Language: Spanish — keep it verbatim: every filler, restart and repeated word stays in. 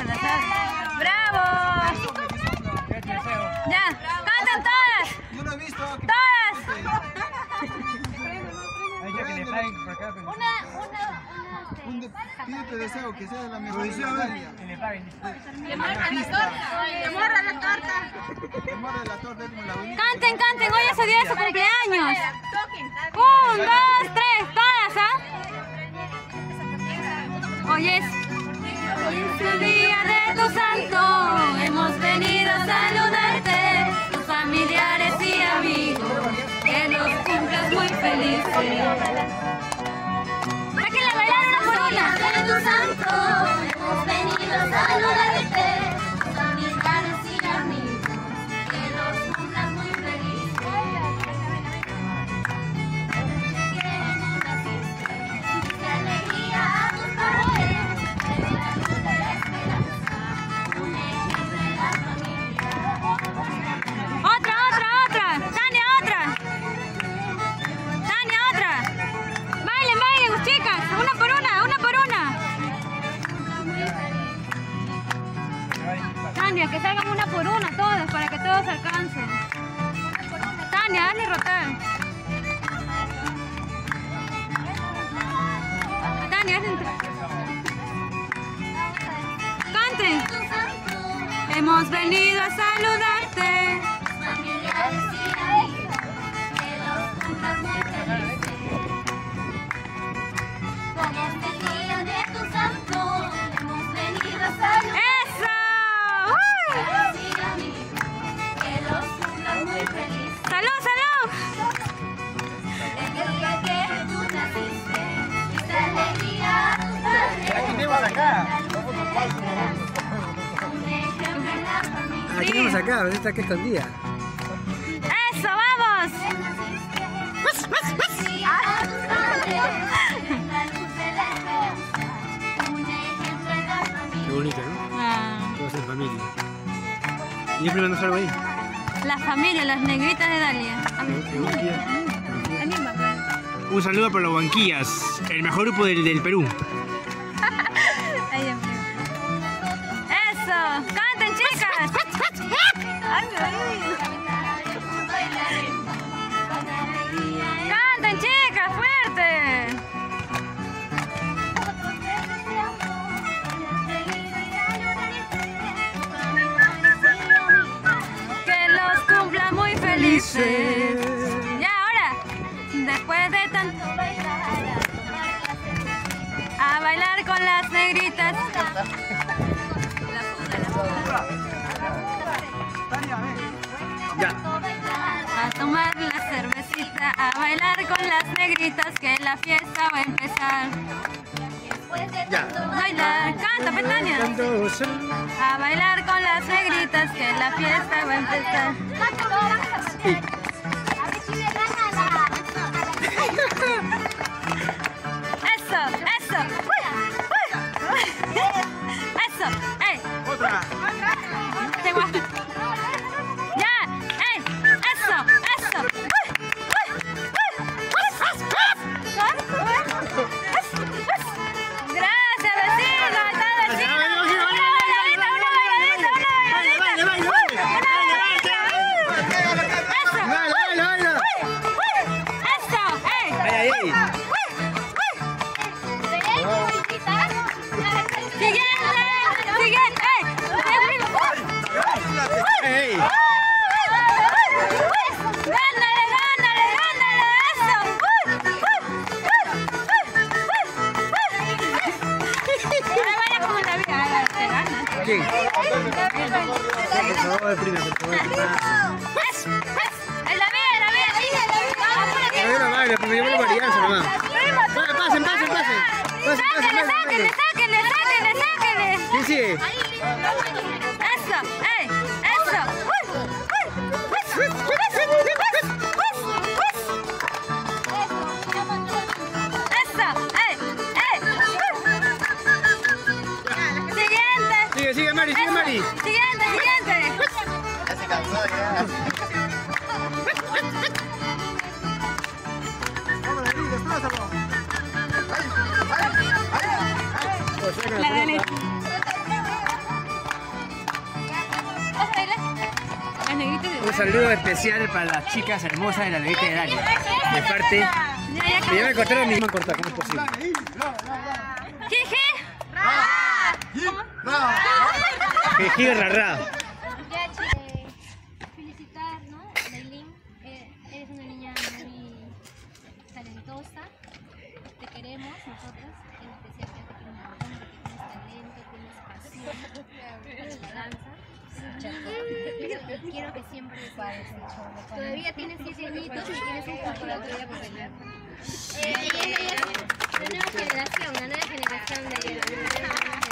la sabe. ¡Bravo! Ya, canten todas. Yo lo he visto. Todas. Una, una, Un de- Pídete deseo que sea la mejor de Italia. que morra la torta. Que morra la torta. Que muerde la torta como la bonita. Canten, canten, hoy es su día de su cumpleaños. Un, dos, tres, todas, ¿ah? Hoy es, hoy es el día de tu santo, hemos venido a saludarte, tus familiares y amigos, que los cumplas muy felices. Sáquenle a bailar una por una. De tu santo, hemos venido a saludarte, tus familiares y amigos, que los cumplas muy felices. Que no naciste, que alegría a tus padres, que la luz de la esperanza, un ejemplo en la familia. Otra, otra, otra. Tania, otra. Tania, otra. Bailen, bailen, chicas. Una por una, una por una. Tania, que salgan una por una todas para que todos alcancen. Tania, dale rotar. Tania, hazle entrar. Canten. Hemos venido a saludarte. Familiares y amigos, que los cumplas muy felices. Con este día de tu santo, hemos venido a saludar. ¡Eso! ¡Uy! Familiares y amigos, que los cumplas muy felices. ¡Salud, salud! El día que tú naciste, esta alegría a tus padres. Aquí tenemos acá. Un ejemplo en la familia. Aquí tenemos acá, pero esta que escondida. ¡Eso, vamos! Qué bonito, ¿no? Ah, Todos en familia. ¿Y yo primero algo ahí? la familia, las negritas de Dalia. En Huanquillas. Anímate. Un saludo para los Huanquillas, el mejor grupo del, del Perú. Ahí en frente. ¡Eso! ¡Canten, chicas! ¡Ay, me oí! ¡Canten, chicas! ¡Fuerte! Que los cumpla muy felices. Ya, ahora, después de tanto a bailar con las negritas. Ya. A tomar la cervecita, a bailar con las negritas, que la fiesta va a empezar. Ya. Bailar, canta, Petania. A bailar con las negritas, que la fiesta va a empezar. Eso, eso. Uy, uy, uy. Eso, ey. Otra. Te guardo. Ya, ey. Eso, eso. Uy, uy, uy. Gracias, vecino. Ahí está, vecino. Una bailadita, una bailadita, una bailadita. Uy, una bailadita. Eso. Baila, baila, baila. Uy, uy. Eso, ey. Ay, ay, ay. Siguiente, siguiente, ey. Ey. ¡Gánale, gánale, gánale! ¡Eso! ¡Uy, uy, uy, uy, uy! Ahora vaya como la vida, te ganas. ¿Quién? Por favor, prima, por favor. ¡Es la mía, es la mía! A ver, no baila, prima, yo voy a varianza nomás. ¡Primo, tú! Pasen, pasen, pasen, pasen. Pasen, pasen, ¡Sáquenle, pasen, sáquenle, pasen. sáquenle, sáquenle, sáquenle! ¿Quién sigue? ¡Eso! ¡Ey! ¡Eso! ¡Uy! ¡Uy! ¡Uy! ¡Uy! ¡Eso! ¡Ey! ¡Ey! ¡Siguiente! Sigue, sigue, Mari, sigue, Mari. ¡Siguiente, siguiente! Ya se cansó ya. Vamos, David, destrázalo. Ay, ay, ay, ay. Oh, sácala, La por de favor. negritos de Un saludo especial para las chicas hermosas de la negrita de Dani. De parte... Me llama a cortar o me llama a cortar, ¿cómo es posible? Jeje. Jeje, rarra. Ya, eh, felicitar, ¿no? Dailin, eh, eres una niña muy talentosa. Te queremos nosotros, en especial que tienes un montón, porque tienes talento, tienes pasión para la danza. Y quiero que siempre sigas así. Todavía tienes siete añitos y tienes un poco todavía por bailar. Eh, ella es la nueva generación, la nueva generación de